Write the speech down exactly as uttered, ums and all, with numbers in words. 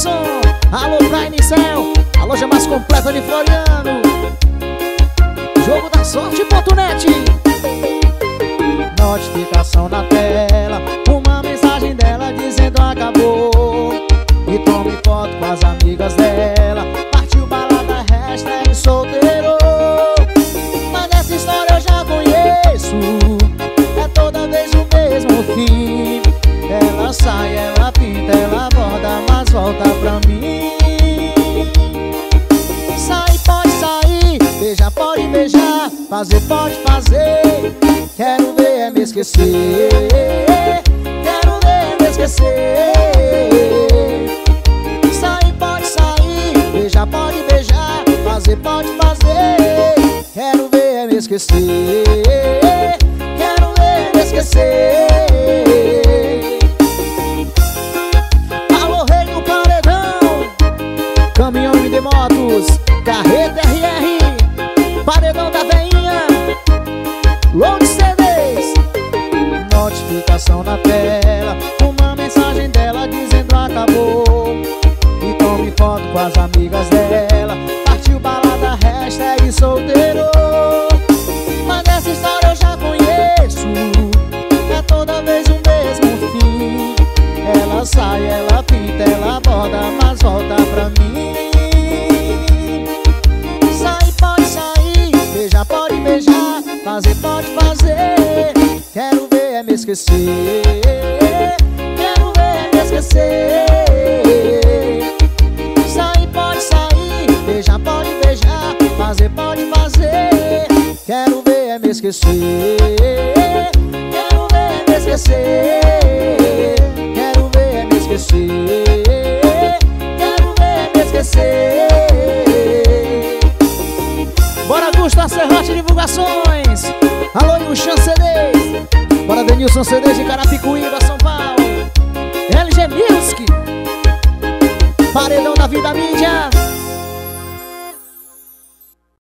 som. Alô, Prime Cell, a loja mais completa de Floriano. Jogo da sorte ponto net. Notificação na tela, uma mensagem dela dizendo acabou. E tome foto com as amigas dela. Partiu balada, hashtag solteiro. Mas essa história eu já conheço. É toda vez o mesmo fim. Ela sai, ela pinta, ela borda, mas volta pra mim. Sai, pode sair, beija, pode beijar, fazer, pode fazer. Quero ver é me esquecer. Quero ver é me esquecer. Sai, pode sair, beija, pode beijar, fazer, pode fazer. Quero ver é me esquecer. Quero ver é me esquecer. Alô, rei do paredão, caminhão de motos, carreta R R, paredão da veinha, Load C Ds. Notificação na tela, uma mensagem dela dizendo acabou. E tome foto com as amigas dela. Partiu balada, hashtag solteiro. Mas essa história eu já conheço. É toda vez o mesmo fim. Ela sai, ela pinta, ela borda, mas volta pra mim. Sai, pode sair, beija, pode beijar, fazer, pode fazer. Quero ver é me esquecer. Quero ver é me esquecer. Sai, pode sair, beija, pode beijar, fazer, pode fazer. Quero ver é me esquecer. Quero ver é me esquecer. Quero ver é me esquecer. Quero ver é me esquecer. Bora, Gusta Serrate Divulgações. Alô, Ilchan C Ds. Bora, Denilson C Ds de Carapicuíba, São Paulo. L G Music, paredão da vida mídia.